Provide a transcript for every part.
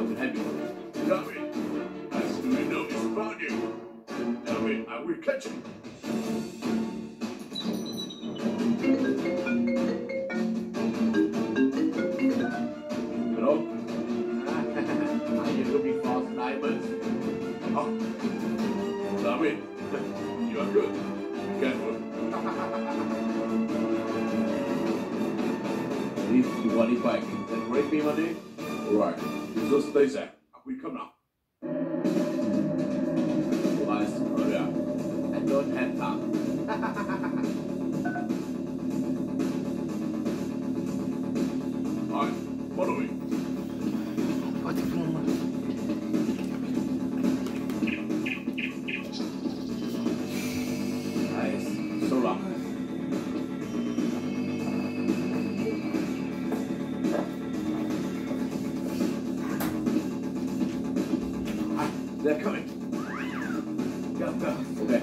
can help you. Damn it! As do we know it's found him. Damn it, I will catch him. Hello? Are you looking for diamonds? Ah, damn it! You are good. Be careful. If you want it back, then bring me money. Alright, you just stay there. I will come now. Otherwise, hurry up and don't have time. Alright, follow me. Nice. So long. They're coming. Go, go. Okay.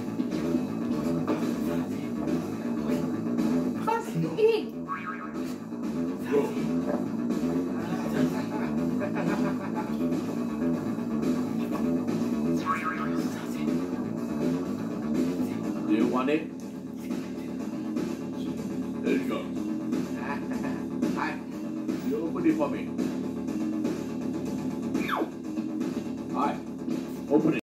Fast in. Go. Do you want it? There you go. Hi. You open it for me.